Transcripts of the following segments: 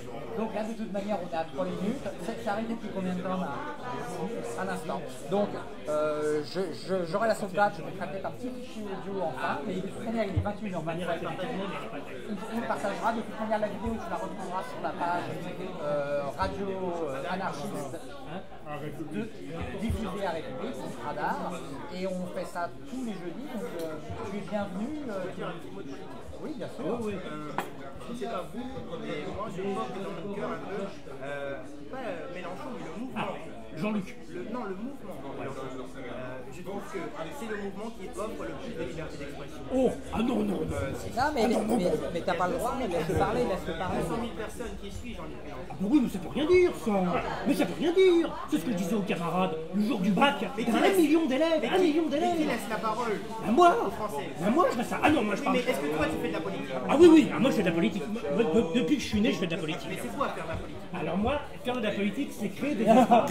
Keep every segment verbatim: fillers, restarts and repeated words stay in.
Donc là, de toute manière, on est à trois minutes. C'est arrêté depuis combien de temps là? Un instant. Donc, euh, j'aurai la sauvegarde, je mettrai peut-être un petit fichier audio enfin, mais de toute manière, il est vingt et une heures vingt-sept. Il, il partagera. De toute manière, la vidéo, tu la retrouveras sur la page euh, Radio euh, Anarchiste de, diffusée à République, c'est Radar. Et on fait ça tous les jeudis. Donc, euh, tu es bienvenu. Euh, tu... Oui, bien sûr. Oh, oui. Euh, c'est pas vous, mais moi je pense que dans mon cœur un peu, euh, pas euh, Mélenchon, mais le mouvement. Ah, Jean-Luc. Non, le mouvement. Euh, je trouve que c'est le mouvement qui offre le plus de liberté d'expression. Oh, ah non, non, non. Non, mais, mais, mais t'as pas le droit, mais laisse-le parler, laisse-le parler. cent mille personnes qui suivent Jean-Luc Mélenchon. Ah bah oui, mais ça peut rien dire, ça. Mais ça peut rien dire. C'est ce que je disais aux camarades le jour du bac. T'as un million d'élèves, un million Mais qui d'élèves. laisse la parole Bah moi, aux Français? bah moi, je fais ça. Ah non, moi je Oui, parle. mais est-ce que toi tu fais de la politique? Ah oui, oui, ah, moi je fais de la politique. Moi, de- Depuis que je suis né, je fais de la politique. Mais c'est quoi faire de la politique? Alors moi, faire de la politique, c'est créer des espaces.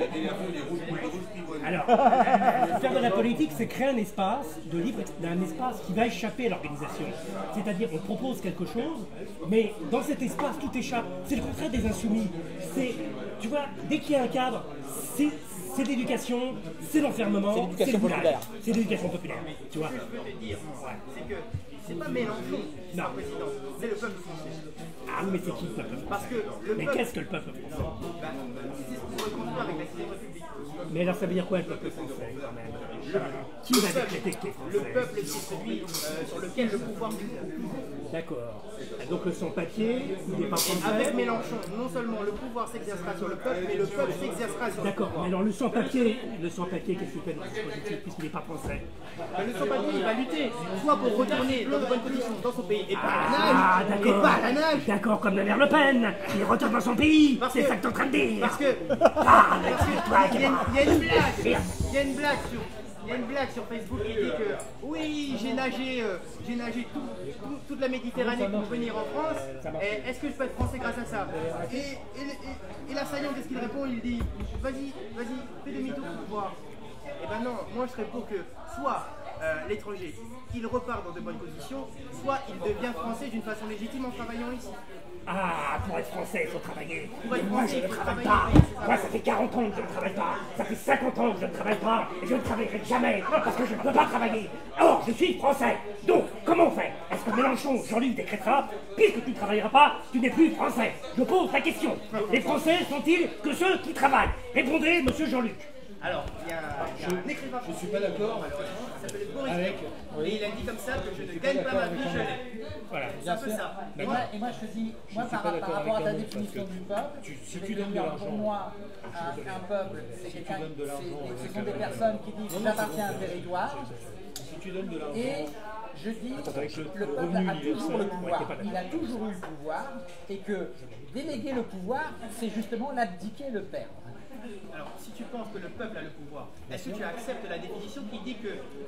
Alors, faire de la politique, c'est créer un espace de libre, un espace qui va échapper à l'organisation. C'est-à-dire, on propose quelque chose, mais dans cet espace, tout échappe. C'est le contraire des insoumis. C'est, tu vois, dès qu'il y a un cadre, c'est c'est l'éducation, c'est l'enfermement, C'est l'éducation le boulage. populaire. C'est l'éducation populaire, tu vois. Ce que je peux te dire, c'est que c'est pas Mélenchon qui est Non. président, c'est le peuple français. Ah mais c'est qui le peuple Parce français? que le Mais peuple, qu'est-ce que le peuple français? bah, c'est ce qu'on pourrait construire avec la sixième République. Mais alors ça veut dire quoi le peuple français quand même? Qui va décréter qui est Le français? peuple qui est celui euh, sur lequel le pouvoir du D'accord. Donc le sans-papier, il n'est pas français? Avec Mélenchon, non seulement le pouvoir s'exercera sur le peuple, mais le peuple s'exercera sur le D'accord, pouvoir. mais alors le sans-papier, le sans-papier, qu'est-ce qu'il fait dans le dispositif puisqu'il n'est pas français? Mais le sans-papier, il va lutter, soit pour retourner dans de bonnes conditions dans son pays, et pas à la Ah, nage, et d'accord. pas à la nage. D'accord, comme la mère Le Pen, il retourne dans son pays, Parce c'est que- ça que t'es en train de dire. Parce que, Ah, mais parce que c'est toi, il y, a une- il y a une blague, Merde. il y a une blague sur, il y a une blague sur Facebook qui dit que oui, j'ai nagé, euh, j'ai nagé tout, tout- toute la Méditerranée pour venir en France. Et est-ce que je peux être français grâce à ça? Et, et, et, et l'assaillant, qu'est-ce qu'il répond? Il dit, vas-y, vas-y, fais demi-tour pour voir. Eh ben non, moi je serais pour que soit euh, l'étranger, il repart dans de bonnes conditions, soit il devient français d'une façon légitime en travaillant ici. Ah, pour être français, il faut travailler. Pour être Mais moi, français, je il ne faut travaille travailler, pas. oui, c'est ça. Moi, ça fait quarante ans que je ne travaille pas. Ça fait cinquante ans que je ne travaille pas. Et je ne travaillerai jamais parce que je ne peux pas travailler. Or, je suis français. Donc, comment on fait? Est-ce que Mélenchon, Jean-Luc décrétera, puisque tu ne travailleras pas, tu n'es plus français? Je pose la question. Les Français sont-ils que ceux qui travaillent? Répondez, monsieur Jean-Luc. Alors, il y a, il y a un écrivain. Je suis pas d'accord Il s'appelle Boris avec. Vian. Et il a dit comme ça que je ne gagne pas ma vie, je l'ai. Voilà. C'est un peu ça. Et moi, et moi, je te dis, moi, par, pas par d'accord rapport à avec ta un mot, définition parce que du peuple, tu- si je vais tu te donnes de dire, l'argent, pour moi, un, un peuple, c'est quelqu'un, donnes de l'argent, c'est- euh, ce sont des personnes qui disent j'appartiens à un territoire, Si tu donnes de l'argent. et je dis avec le- le le peuple revenu a toujours le universel, pouvoir, ouais, t'es pas il a toujours eu le pouvoir, et que déléguer le pouvoir, c'est justement l'abdiquer, le perdre. Alors, si tu penses que le peuple a le pouvoir, est-ce que tu acceptes la définition qui dit que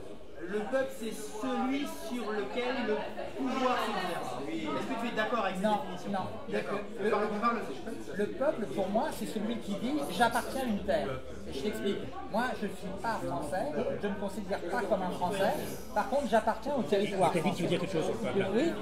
le peuple, c'est celui sur lequel le pouvoir s'exerce? Est-ce que tu es d'accord avec cette Non, définition? non. D'accord. Le- Parle- parle- Le peuple, pour moi, c'est celui qui dit j'appartiens à une terre. Et je t'explique. Moi, je ne suis pas français, je ne me considère pas comme un français. Par contre, j'appartiens au territoire. T'as dit que tu veux dire quelque chose sur le peuple là. Oui,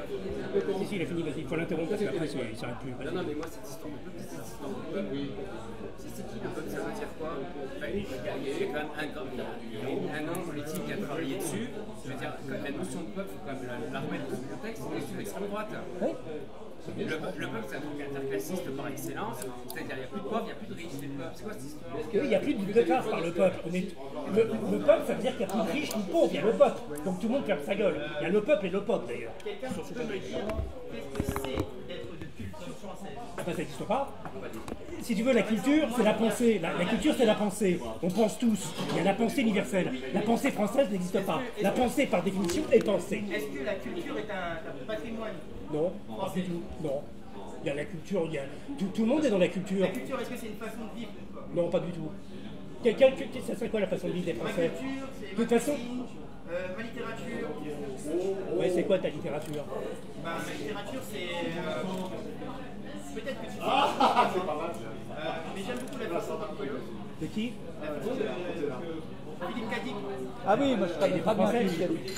Si, si, il a fini, vas-y, il faut l'interrompre parce qu'après, il ne s'arrête plus. Non, non, mais moi, cette histoire de peuple, cette histoire de peuple, c'est c'est qui le peuple? Ça veut dire quoi? Enfin, il y a il y a quand même un, grand- il y a un homme politique qui a travaillé dessus. Je veux dire, quand la notion de peuple, il faut quand même la, la remettre dans son contexte. On est sur l'extrême droite. oui. Le, le peuple, c'est un truc interclassiste par excellence. C'est-à-dire, il n'y a plus de pauvres, il n'y a plus de riches. C'est le peuple. C'est quoi cette histoire? Il n'y a plus de classe par le peuple. On est- Le, le peuple, ça veut dire qu'il n'y a plus de riches ni de pauvres, il y a le peuple. Donc tout le monde ferme sa gueule. Il y a le peuple et le peuple d'ailleurs. Quelqu'un Sur ce peut me sujet. dire qu'est-ce que c'est d'être de culture française? Ah bah, ça n'existe pas. Si tu veux, la culture, c'est la pensée. La, la culture, c'est la pensée. On pense tous. Il y a la pensée universelle. La pensée française n'existe pas. La pensée, par définition, est pensée. Est-ce que la culture est un, un patrimoine? Non, pas du tout. Non. Il y a la culture, il y a... Tout, tout le monde est dans la culture. La culture, est-ce que c'est une façon de vivre ou pas? Non, pas du tout. Quelqu'un, que- ça serait quoi la façon de vivre des Ma Français? culture, c'est De ma toute façon, cuisine, euh, ma littérature. ouais, c'est quoi ta littérature? Bah, ma littérature, c'est. euh, Peut-être que tu sais. Ah, c'est pas mal. Euh, mais j'aime beaucoup la fiction d'Arcolos. De qui? La fiction de Philippe Cadic. Ah oui, moi je connais très bien Français. Philippe Cadic.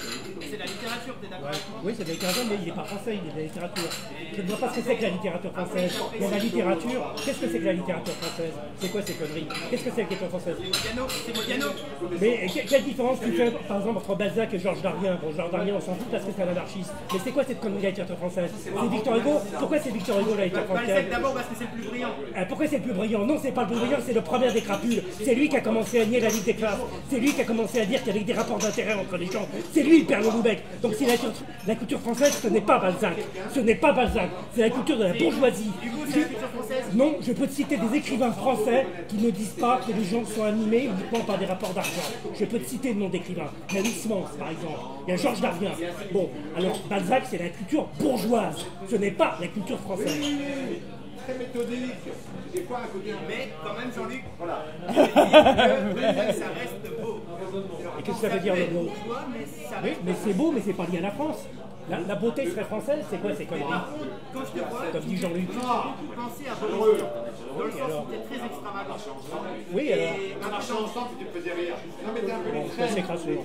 c'est de la littérature, t'es d'accord Ouais. avec moi? Oui, c'est de la littérature, mais il n'est pas français, il est de la littérature. Je ne vois pas ce que c'est que la littérature française. Il y a la littérature. Qu'est-ce que c'est que la littérature française? C'est quoi ces conneries? Qu'est-ce que c'est la littérature française? Modiano, c'est Modiano. Mais que- quelle différence tu fais, par exemple, entre Balzac et Georges Darien? Bon, Georges Darien, on s'en fout parce que c'est un anarchiste. Mais c'est quoi cette connerie de la littérature française? C'est Victor Hugo? Pourquoi c'est Victor Hugo la littérature française? Balzac d'abord parce que c'est le plus brillant. Euh, Pourquoi c'est le plus brillant? Non, c'est pas le plus brillant, c'est le premier des crapules. C'est lui qui a commencé à nier la Ligue des classes. C'est lui qui a commencé à dire qu'il y avait des rapports d'intérêt entre les gens. C'est lui le père Loubec. Donc si la, la culture française, ce n'est pas Balzac. Ce n'est pas Balzac. C'est la culture de la bourgeoisie. Hugo, c'est la culture française. Non, je peux te citer des écrivains français qui ne disent pas que les gens sont animés uniquement par des rapports d'argent. Je peux te citer le nom d'écrivains. Il y a Louis Mans, par exemple. Il y a Georges Darien. Bon, alors Balzac, c'est la culture bourgeoise. Ce n'est pas la culture française. Très méthodique. Des fois à côté. Mais quand même, Jean-Luc, Voilà. ça reste beau. Et qu'est-ce que ça veut dire le mot? Bourgeois, mais ça Oui, reste. mais c'est beau, mais c'est pas lié à la France. La, la beauté serait française, c'est quoi ces conneries? Par contre, quand je te vois, Comme dit Jean-Luc. tu pensais à Boris Vian, dans le sens où tu es très extravagant. Oui, alors. Et On marchait ensemble, tu te faisais rire. Non, mais t'es un peu Bon, les ça c'est traits. crasseux.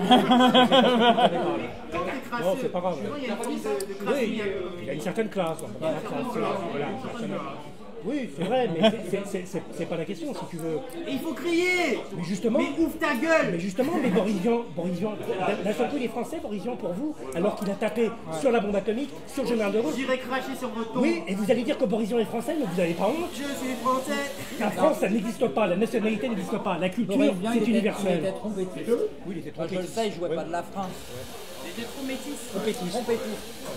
quand tu es crasseux, Non, c'est pas grave. souvent, il y a une forme de, de Oui, crasserie un peu. il a une certaine classe. On peut pas la classer, voilà, une certaine- Oui, c'est vrai, mais c'est- c'est- c'est c'est pas la question si tu veux. Et il faut crier. Mais justement, Mais ouvre ta gueule. mais justement, mais Boris Vian, Boris Vian, d'un seul coup il est français, Boris Vian pour vous, alors qu'il a tapé sur la bombe atomique, sur le général de Gaulle. J'irai cracher sur votre tombe. Oui, et vous allez dire que Boris Vian est français, mais vous n'avez pas honte. Je suis français. La France, ça n'existe pas, la nationalité n'existe pas, la culture, Boris Vian, c'est il était- universel. Il était trompettiste. Oui, il était Moi, je le sais, il jouait pas de la France. J'étais trop métis. Trompettiste. Trompettiste.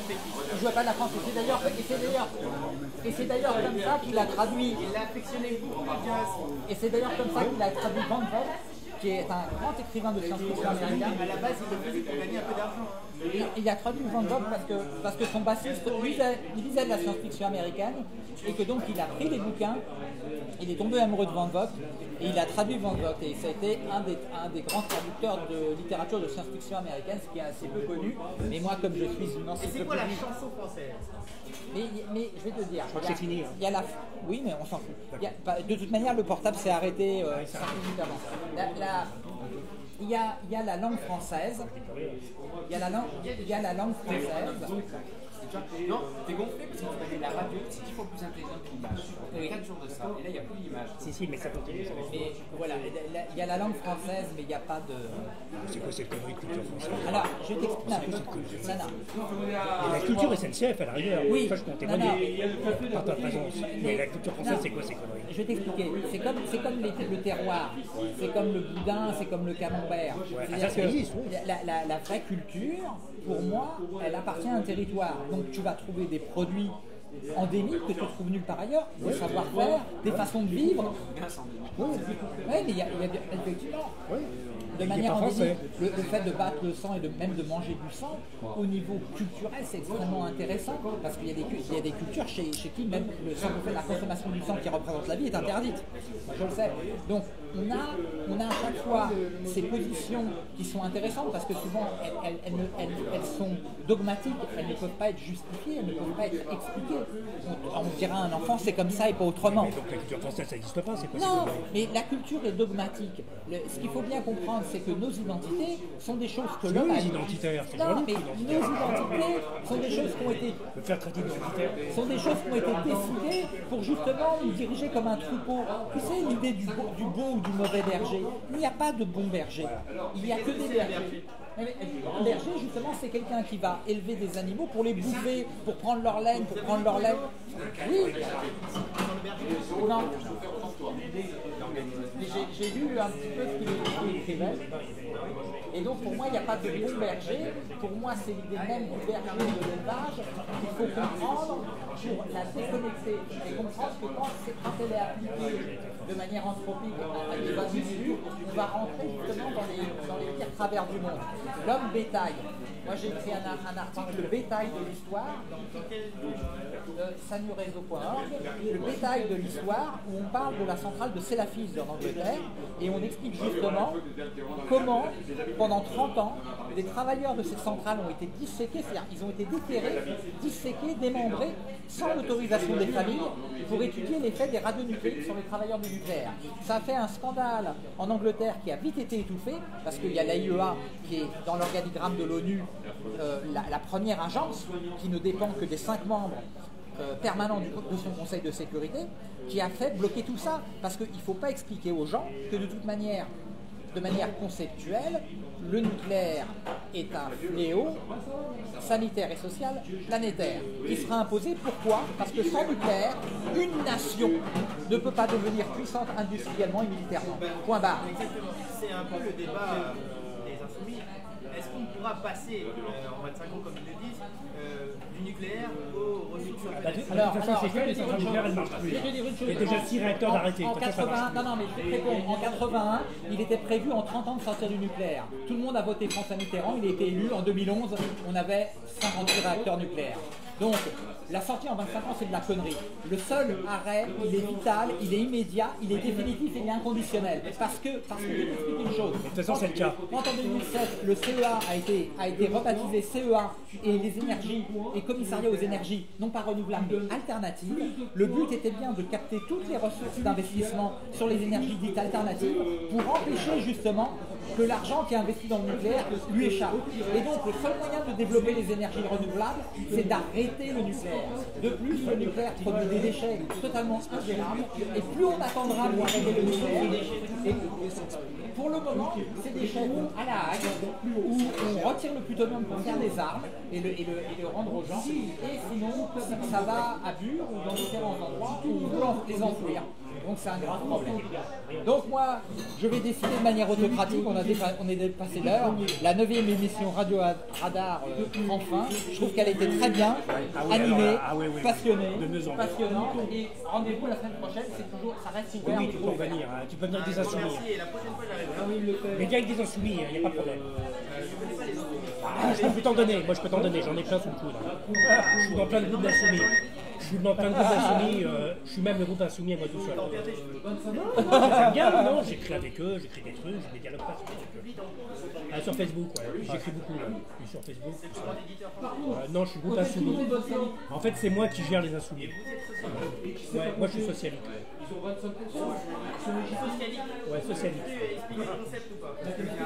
Il jouait pas de la France. Et c'est d'ailleurs, et c'est d'ailleurs, et c'est d'ailleurs comme ça qu'il a traduit. Il a affectionné beaucoup de jazz. Et c'est d'ailleurs comme ça qu'il a traduit Van Vogt, qui est un grand écrivain de science-fiction américain. À la base, il le faisait pour gagner un peu d'argent. Et il a traduit Van Vogt parce que, parce que son bassiste lisait, il lisait de la science-fiction américaine et que donc il a pris les bouquins, il est tombé amoureux de Van Vogt et il a traduit Van Vogt. Et ça a été un des, un des grands traducteurs de littérature de science-fiction américaine, ce qui est assez peu connu. Mais moi, comme je suis une Et c'est quoi la encyclopédie... chanson française? Mais, mais je vais te dire, crois que il y a- c'est fini, hein. il y a la, oui, mais on s'en fout. Il y a- bah, de toute manière, le portable s'est arrêté euh, cinq minutes avant. La- la- il, y a, il y a la langue française. Il y a la langue, il y a la langue française. Non, t'es gonflé parce que tu faisais la radio, c'est dix fois plus intelligent que l'image. Il y a quatre jours de ça, et là il n'y a plus d'image. Si, si, mais ça continue. ça continue. Mais voilà, la- il y a la langue française, mais il n'y a pas de. C'est quoi cette connerie de culture française? Alors, je vais t'expliquer un peu. Non, non. Et la culture S N C F à la rigueur, Oui. ça je peux en Non, témoigner non. par ta présence. Mais la culture française, Non. c'est quoi ces conneries? Je vais t'expliquer. C'est comme, c'est comme les- le terroir, c'est comme le boudin, c'est comme le camembert. C'est-à-dire Ah, ça, ça que existe, oui. la, la- la vraie culture, pour moi, elle appartient à un territoire. Donc tu vas trouver des produits endémiques que tu trouves nulle part ailleurs, des savoir-faire, des façons de vivre. Oui, mais il y a, il y a des- effectivement. De Il est manière pas endémique, français. le, le fait de battre le sang et de même de manger du sang, au niveau culturel, c'est extrêmement intéressant parce qu'il y a des, cu- il y a des cultures chez, chez qui même le sang, le fait de la consommation du sang qui représente la vie est interdite. Moi, je le sais. Donc on a, on a à chaque fois ces positions qui sont intéressantes parce que souvent elles, elles, elles ne- elles- elles sont dogmatiques, elles ne peuvent pas être justifiées, elles ne peuvent pas être expliquées. On, on dira à un enfant c'est comme ça et pas autrement. Mais donc la culture française, ça n'existe pas, c'est quoi ces Non, conneries? mais la culture est dogmatique. Le- ce qu'il faut bien comprendre, c'est que nos identités sont des choses que C'est l'homme nous, a... les identitaires, c'est Non, Jean-Luc, mais l'identitaire. nos identités sont des choses qui ont été, Me faire traiter d'identitaire. sont des choses qui ont été décidées pour justement nous diriger comme un troupeau. Tu sais, l'idée du, beau- du bon ou du mauvais berger. Il n'y a pas de bon berger. Il n'y a que des bergers. Mais Un berger, justement, c'est quelqu'un qui va élever des animaux pour les bouffer, pour prendre leur laine, pour prendre leur laine. Oui. Non. Mais j'ai- J'ai lu un petit peu ce qu'il ce qu'il écrivait. Et donc pour moi, il n'y a pas de bon berger. Pour moi, c'est l'idée même du berger de l'élevage qu'il faut comprendre pour la déconnecter et comprendre que quand, c'est- quand elle est appliquée de manière anthropique à, à des individus, on va rentrer justement dans les, dans les pires travers du monde. L'homme bétail. Moi, j'ai écrit un, un article, le bétail de l'histoire, euh, sanurezo point org. Le bétail slide de l'histoire où on parle de la centrale de Sellafield en Angleterre et on explique justement comment, pendant trente ans, des travailleurs de cette centrale ont été disséqués, c'est-à-dire ils ont été déterrés, disséqués, démembrés, sans l'autorisation des familles, pour étudier l'effet des radionucléides sur les travailleurs du nucléaire. Ça a fait un scandale en Angleterre qui a vite été étouffé, parce qu'il y a l'A I E A qui est dans l'organigramme de l'ONU, euh, la, la première agence, qui ne dépend que des cinq membres euh, permanents du, de son Conseil de sécurité, qui a fait bloquer tout ça, parce qu'il ne faut pas expliquer aux gens que de toute manière, de manière conceptuelle, le nucléaire est un fléau sanitaire et social planétaire qui sera imposé. Pourquoi? Parce que sans nucléaire, une nation ne peut pas devenir puissante industriellement et militairement. Point barre. Exactement. C'est un peu le débat euh, des insoumis. Est-ce qu'on pourra passer euh, en vingt-cinq ans, comme ils le disent, euh, du nucléaire aux ressources Bah, de alternatives? toute façon, c'est fait, les centrales nucléaires, elles ne marchent plus. Il y a déjà six réacteurs d'arrêtés. En quatre-vingt-un, non, non, mais je vais te répondre. En quatre-vingt-un, il était prévu en trente ans de sortir du nucléaire. Tout le monde a voté François Mitterrand, il a été élu. En deux mille onze, on avait cinquante-huit réacteurs nucléaires. Donc, la sortie en vingt-cinq ans, c'est de la connerie. Le seul arrêt, il est vital, il est immédiat, il est définitif et il est inconditionnel. Parce que, parce que je vais t'expliquer une chose. De toute façon, c'est le cas. Quand en deux mille sept, le C E A a été, a été rebaptisé C E A et les énergies et commissariat aux énergies, non pas renouvelables mais alternatives, le but était bien de capter toutes les ressources d'investissement sur les énergies dites alternatives pour empêcher justement que l'argent qui est investi dans le nucléaire lui échappe. Et donc le seul moyen de développer les énergies renouvelables, c'est d'arrêter le nucléaire. De plus, le nucléaire produit des déchets totalement ingérables, et plus on attendra pour arrêter le nucléaire, et pour le moment, ces déchets vont à la Hague, où on retire le plutonium pour faire des armes et le, et le, et le rendre aux gens, et sinon, ça va à Bure ou dans différents endroits où on peut les enfouir. Donc c'est un grave problème. Donc moi, je vais décider de manière autocratique, on, a dépa on est dépassé l'heure. La neuvième émission Radio Radar, euh, enfin, je trouve qu'elle était très bien, Ah oui, animée, alors, ah oui, oui. passionnée, De mieux en mieux. passionnante. Et rendez-vous la semaine prochaine, c'est toujours, ça reste ouvert. Oui, tu peux venir, hein. Tu peux venir avec des insoumis. Merci, et la prochaine fois, j'arriverai. Mais viens avec des insoumis, il n'y a pas de problème. Ah, je peux t'en donner, moi je peux t'en donner, j'en ai plein sous le coude. Hein. Je suis dans plein de groupes d'insoumis. Je suis dans plein de groupes d'insoumis, euh, je suis même le groupe insoumis à moi tout seul. J'aime bien, non, j'écris avec eux, j'écris des trucs, je ne dialogue pas sur avec eux. Ah, sur Facebook, ouais, j'écris beaucoup, là. Je suis sur Facebook. Tout ça. Euh, non, je suis groupe insoumis. En fait, c'est moi qui gère les insoumis. Ouais, moi je suis socialiste. Ouais, socialiste. Expliquez le concept ou pas?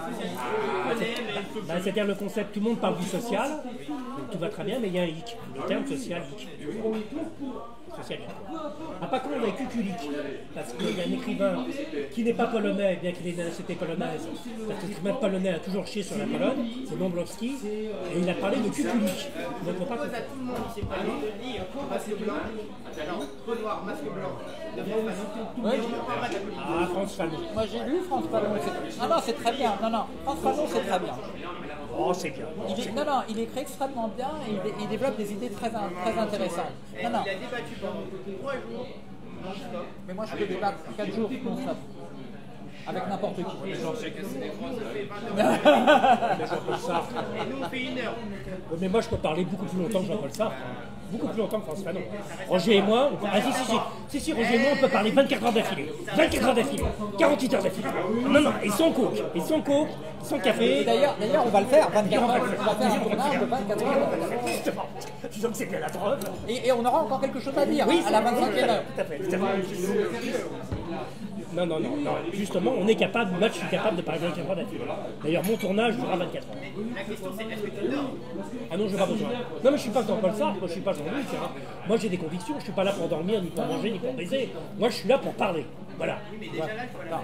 Bah, c'est-à-dire le concept, tout le monde parle du social, donc tout va très bien, mais il y a un hic. Le terme social, hic. Socialiste. Ah, pas con, on a Kukulik, parce qu'il y a un écrivain qui n'est pas polonais, bien qu'il ait une nationalité polonaise, parce que l'écrivain polonais a toujours chié sur la Pologne, c'est Dombrowski, et il a parlé de Kukulik. Donc, faut pas propose à tout le monde qui s'est parlé de lire Masque Blanc, non, Peau Noire, Masque Blanc, de France Fanon. Ouais, Et on parlera de la politique. Ah, France Fanon. moi j'ai lu France Fanon. Ah non, c'est très bien. Non, non, France Fanon, c'est très bien. Oh, c'est bien. Il est, non, non, il écrit extrêmement bien et il, il développe des idées très, très intéressantes. Et Non, non, il a débattu pendant trois jours non-stop. mais moi je peux débattre quatre jours non-stop. Avec n'importe qui. Nous, on fait vingt Mais Jean-Paul Sartre. Et nous, on fait une heure. Ouais, mais moi, je peux parler beaucoup plus longtemps que Jean-Paul Sartre. Beaucoup plus longtemps que France Fanon. Roger et moi, on peut... ah, si, si, si, si, si, Roger et moi, on peut parler vingt-quatre heures d'affilée. vingt-quatre heures d'affilée. quarante-huit heures d'affilée. Non, non, et sans coke. Et sans coke, sans Et café. D'ailleurs, d'ailleurs, on va le faire, vingt-quatre heures. On va faire un tournage de vingt-quatre heures. Justement, disons que c'est bien la drogue. Et, et on aura encore quelque chose à dire Oui, à la vingt-cinquième heure. Tout à fait, tout à fait. Non, non, non, non. Justement, on est capable, moi je suis capable de parler vingt-quatre heures d'affilée. D'ailleurs, mon tournage durera vingt-quatre heures. La question, c'est est-ce que tu dors? Ah non, je n'ai pas besoin. Non, mais je suis pas Jean-Paul Sartre, moi je suis pas Jean-Luc. Hein. Moi j'ai des convictions, je suis pas là pour dormir, ni pour manger, ni pour baiser. Moi je suis là pour parler. Voilà. Oui, mais déjà là, il faut la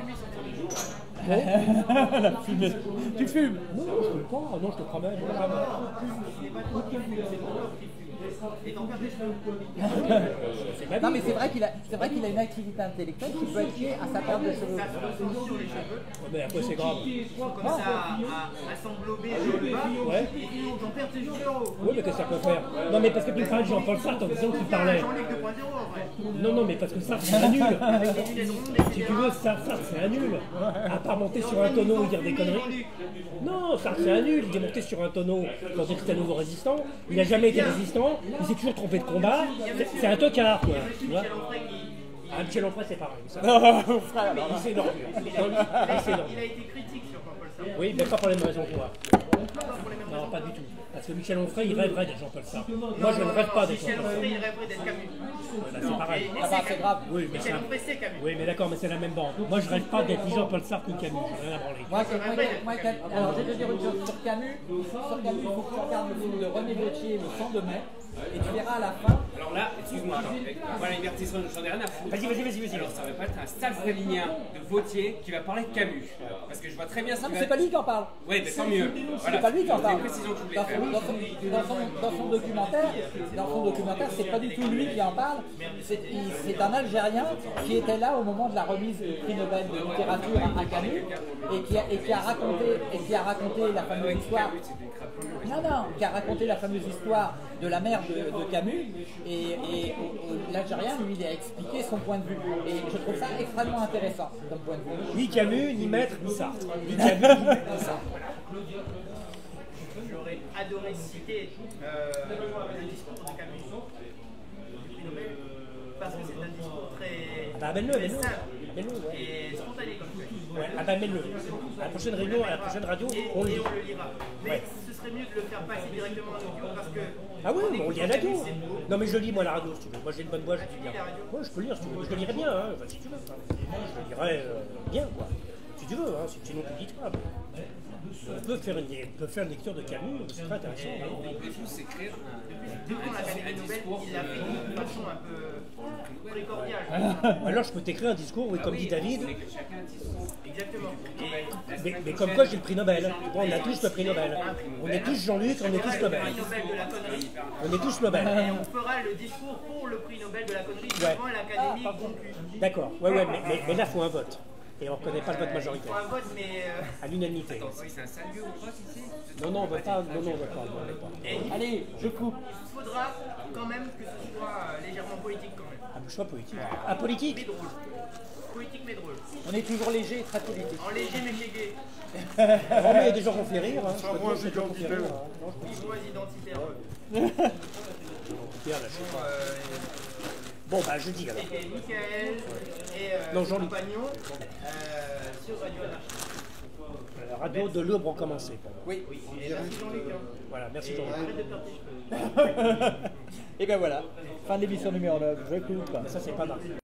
fumer sortir du jour. La fumée. Tu fumes? Non, non, je ne peux pas. Non, je te promets. Je te promets. C'est pas toi qui fumes, c'est ton corps qui fume. Et t'en perds des cheveux. C'est ma vie. Non, mais c'est vrai qu'il a, c'est vrai qu'il a une activité intellectuelle qui peut être liée à sa perte de cheveux. Ça se ressent sur les cheveux. Ouais, mais après c'est grave. On commence à, à, à s'englober dans le bas. Ouais. Et puis on t'en perd tes cheveux en haut. Oui, mais qu'est-ce que ça peut faire? Non, mais parce que tu parlais de Jean-Paul Sartre en disant qu'il parlait. Jean-Luc deux point zéro en vrai. Non, non, mais parce que Sartre c'est un nul. Avec des lunettes rondes, et Si tu veux, Sartre, Sartre c'est un nul. À part monter sur un tonneau et dire des conneries. Non, Sartre c'est un nul. Il est monté sur un tonneau quand il était à nouveau résistant. Il n'a jamais été résistant. Il s'est toujours trompé de combat. C'est- C'est un tocard, quoi. Tu vois? Michel Onfray qui, Ah, Michel Onfray, c'est pareil. Ça. Non, frère, Mais non, il non. c'est énorme. Il a, il a- il a été critique sur Jean-Paul Sartre. Oui, mais pas pour les mêmes raisons que toi. Pas pour les mêmes Non, raisons. pas du tout. Parce que Michel Onfray, il rêverait d'être Jean-Paul Sartre. Moi, je ne rêve pas d'être Michel Jean-Paul Onfray, Sartre. il rêverait d'être Camus. Ouais, bah, c'est pareil. Et- et Ah bah, c'est grave. Oui, mais c'est Michel un- Onfray, c'est Camus. Oui, mais d'accord, mais c'est la même bande. Moi, je rêve pas d'être ni Jean-Paul Sartre ni Camus. J'ai rien à branler. Moi, c'est- moi, moi, Cam- alors, je vais te dire une chose sur Camus. Sur Camus, il faut que tu regardes le film de René Gauthier, Le sang de mai, et tu verras à la fin. Alors là, excuse-moi, attends, voilà, Libertisme, j'en ai rien à foutre. Vas-y, vas-y, vas-y, vas-y. Alors ça va pas être un salsrélinien de Vautier qui va parler de Camus. Parce que je vois très bien ce Non, qu'il mais va... c'est pas lui qui en parle. Ouais, mais tant mieux. Voilà, C'est pas lui qui en c'est parle. une précision que je voulais Dans faire. son, dans son- dans son- dans son documentaire, dans son documentaire, c'est pas du tout lui qui en parle. C'est il- c'est un Algérien qui était là au moment de la remise du prix Nobel de littérature à Camus et qui a, et qui a raconté et qui a raconté la fameuse histoire. Non, non, qui a raconté la fameuse histoire de la mère de, de Camus et, et l'Algérien lui il a expliqué son point de vue et je trouve ça extrêmement intéressant comme point de vue. Ni Camus, ni Maître, ni Sartre. Ni Camus, ni Maître, ni Sartre. J'aurais adoré citer euh, le discours de Camus du prix Nobel parce que c'est un discours très, Ah bah, amène-le, très amène-le. simple Amène-le, ouais. et spontané comme tu as dit. Ouais, ah bah, mets-le. À la prochaine réunion, à la prochaine radio, Et, on le et lit. on le lira. Mais Ouais. ce serait mieux de le faire passer directement en audio parce que. Ah oui, en mais on lit à écoutant la radio. Camus, c'est beau. Non, mais je lis moi à la radio si tu veux. Moi j'ai une bonne voix, je dis bien. la radio Moi je peux lire si tu veux. Je le lirai bien, hein. Enfin, si tu veux. Enfin, je le lirai euh, bien, quoi. Si tu veux, hein. Sinon tu dis toi. On peut faire une, on peut faire une lecture de Camus, c'est très intéressant. Hein. On peut tous écrire un, Devant un, l'Académie un Nobel, discours. il l'a fait d'une façon un peu très cordiale. Alors je peux t'écrire un discours, oui, comme dit David. Chacun un discours. Exactement. Et Mais, mais comme quoi j'ai le prix Nobel. Bon, on a tous le prix Nobel. On est tous Jean-Luc, on est tous le Nobel. prix Nobel de la connerie. On est tous Nobel. Et on fera le discours pour le prix Nobel de la connerie devant l'Académie conclue. D'accord, ouais, ouais, mais, mais, mais là il faut un vote. Et on ne reconnaît pas le vote Pour majoritaire. un vote, mais. euh, À l'unanimité. Oui, c'est un sale lieu ou pas, ici? Non, non, on ne veut pas. Non, non, on ne veut pas. on veut pas. et il Allez, je coupe. faudra quand même que ce soit euh, légèrement politique quand même. Ah, mais choix politique. Ah, politique. Mais drôle. Politique mais drôle. On est toujours léger et très politique. En léger mais chégué. Oh, mais il y a des gens qui ont fait rire. Hein. Je peux moi, dire, c'est des gens qui ont fait identitaire. rire, hein. Non, je peux Vigois identitaire. dire, là, je sais pas. Euh, Bon, bah, je dis alors. et Michael et euh, Non, ses Jean-Luc. compagnons euh, sur Radio Anarchie. La radio de l'Eubre ont commencé. Pour moi. Oui. Et merci Jean-Luc. hein. Voilà, merci Et Jean-Luc. arrête de perdre tes cheveux. Et ben voilà, fin de l'émission numéro neuf, je coupe. Ça, c'est pas mal.